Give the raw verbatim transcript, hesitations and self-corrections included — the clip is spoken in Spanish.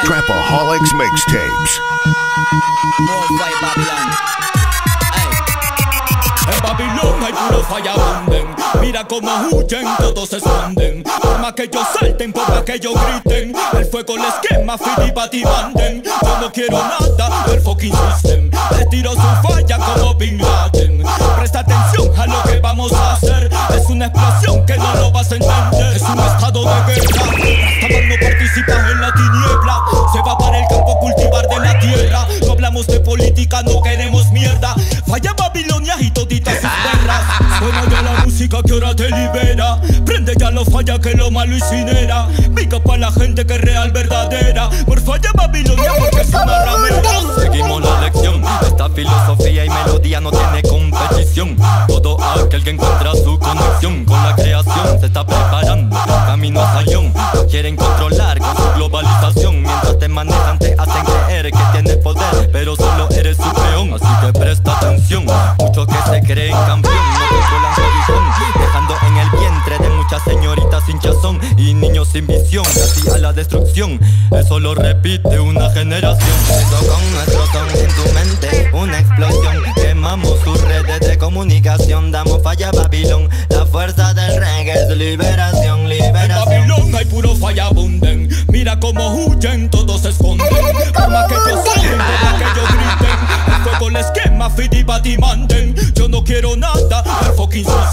Trapaholics Mixtapes. More fire Babylon. Ey. En Babilón hay puro fallabunden. Mira cómo huyen, todos se esconden. Por más que ellos salten, por más que ellos griten, el fuego les quema, fili manden. Yo no quiero nada del fucking system. Les tiro su falla como Bin Laden. Presta atención a lo que vamos a hacer. Es una explosión que no lo vas a entender. Es un estado de guerra. Rastaman no participa en la tiniebla. Se va para el campo a cultivar de la tierra. No hablamos de política, no queremos mierda. Falla Babilonia y toditas sus perras. Suena ya la música que ahora te libera. Prende ya los falla que lo malo incinera. Pica pa' la gente que es real, verdadera. Por falla Babilonia porque es una ramera. Seguimos la lección. Esta filosofía y melodía no tiene competición. Todo aquel que encuentra su conexión con la creación se está preparando camino a Sayón. Quieren controlar con su globalización. Mientras te manejan te hacen creer que tienes poder, pero solo eres su peón. Así que presta atención. Muchos que se creen campeón no controlan su visión, dejando en el vientre de muchas señoritas sin chazón y niños sin visión, casi a la destrucción. Eso lo repite una generación. Eso con nuestro son en tu mente, una explosión. Quemamos sus redes de comunicación. Damos falla a Babilón. La fuerza del reggae es liberación, liberación. En Babilón hay puro fallabunden. Mira cómo huyen, todos se esconden. Por más que ellos salten, por más que ellos griten, el fuego les quema, fili manden. Yo no quiero nada del fucking system.